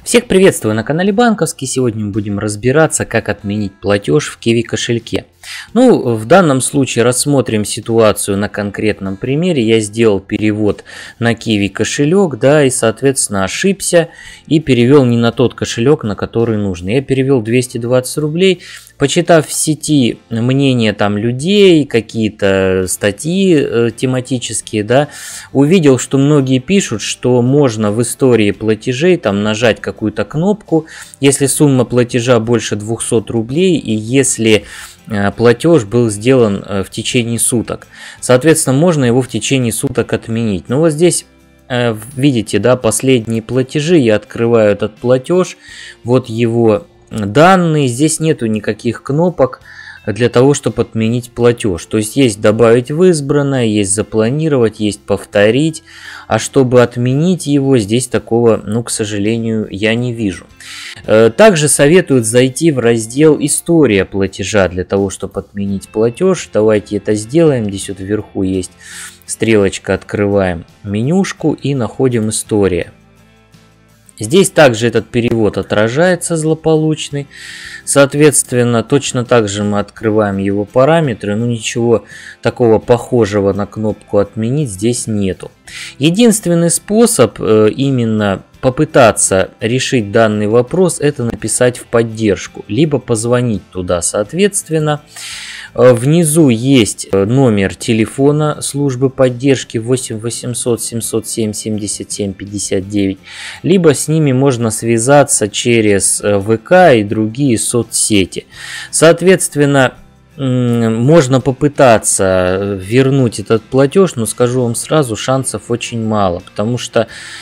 Всех приветствую на канале Банковский. Сегодня мы будем разбираться, как отменить платеж в Kiwi кошельке. В данном случае рассмотрим ситуацию на конкретном примере. Я сделал перевод на Kiwi кошелек, и, соответственно, ошибся и перевел не на тот кошелек, на который нужно. Я перевел 220 рублей. Почитав в сети мнения людей, какие-то статьи тематические, увидел, что многие пишут, что можно в истории платежей нажать какую-то кнопку, если сумма платежа больше 200 рублей и если платеж был сделан в течение суток. Соответственно, можно его в течение суток отменить. Но вот здесь видите, последние платежи, я открываю этот платеж, вот его данные, здесь нету никаких кнопок для того, чтобы отменить платеж. То есть есть добавить в избранное, есть запланировать, есть повторить, а чтобы отменить его, здесь такого, к сожалению, я не вижу. Также советуют зайти в раздел «История платежа» для того, чтобы отменить платеж. Давайте это сделаем. Здесь вот вверху есть стрелочка, открываем менюшку и находим «История». Здесь также этот перевод отражается злополучный. Соответственно, точно так же мы открываем его параметры, но ничего такого похожего на кнопку «Отменить» здесь нету. Единственный способ именно попытаться решить данный вопрос — это написать в поддержку, либо позвонить туда. Соответственно, внизу есть номер телефона службы поддержки 8 800 707 77 59, либо с ними можно связаться через ВК и другие соцсети. Соответственно, можно попытаться вернуть этот платеж, но скажу вам сразу, шансов очень мало, потому что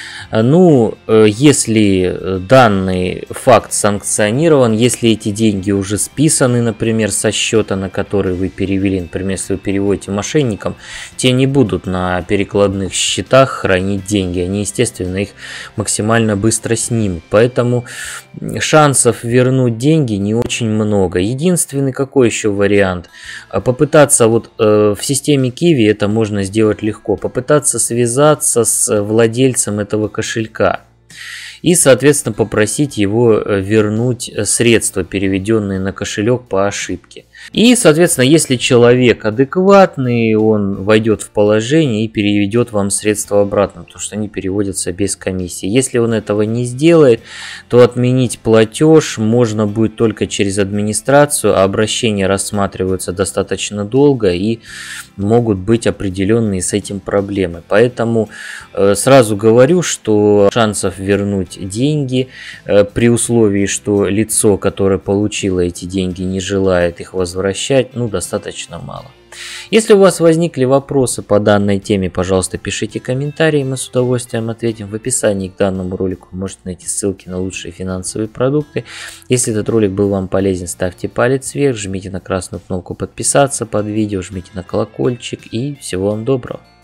если данный факт санкционирован, если эти деньги уже списаны, например, со счета, на который вы перевели, например, если вы переводите мошенникам, те не будут на перекладных счетах хранить деньги, они, естественно, их максимально быстро снимут, поэтому шансов вернуть деньги не очень много. Единственный какой еще вариант? Попытаться в системе Kiwi это можно сделать легко, попытаться связаться с владельцем этого кошелька и, соответственно, попросить его вернуть средства, переведенные на кошелек по ошибке. И, соответственно, если человек адекватный, он войдет в положение и переведет вам средства обратно, потому что они переводятся без комиссии. Если он этого не сделает, то отменить платеж можно будет только через администрацию, а обращения рассматриваются достаточно долго и могут быть определенные с этим проблемы. Поэтому сразу говорю, что шансов вернуть деньги при условии, что лицо, которое получило эти деньги, не желает их возвращать, достаточно мало. Если у вас возникли вопросы по данной теме, пожалуйста, пишите комментарии, мы с удовольствием ответим. В описании к данному ролику вы можете найти ссылки на лучшие финансовые продукты. Если этот ролик был вам полезен, ставьте палец вверх, жмите на красную кнопку подписаться под видео, жмите на колокольчик и всего вам доброго.